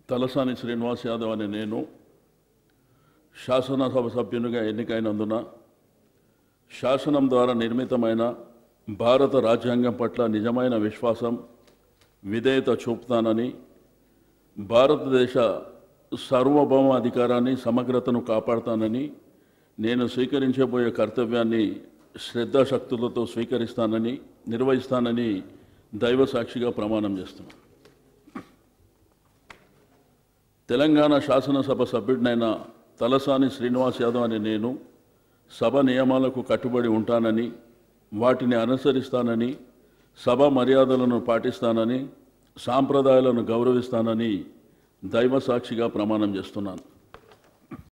తలసాని శ్రీనివాస్ యాదవ్ అనే నేను శాసనసభ సభ్యునిగా ఎన్నికైనందున శాసనం ద్వారా నిర్మితమైన భారత రాజ్యాంగం పట్ల నిజమైన విశ్వాసం విధేయత చూపుతానని భారతదేశ సార్వభౌమ అధికారాన్ని సమగ్రతను కాపాడుతానని నేను స్వీకరించబోయే కర్తవ్యాన్ని శ్రద్ధాశక్తులతో స్వీకరిస్తానని నిర్వహిస్తానని దైవ సాక్షిగా ప్రమాణం చేస్తున్నాను. తెలంగాణ శాసనసభ సభ్యుడినైన తలసాని శ్రీనివాస్ యాదవ్ అనే నేను సభ నియమాలకు కట్టుబడి ఉంటానని వాటిని అనుసరిస్తానని సభ మర్యాదలను పాటిస్తానని సాంప్రదాయాలను గౌరవిస్తానని దైవ సాక్షిగా ప్రమాణం చేస్తున్నాను.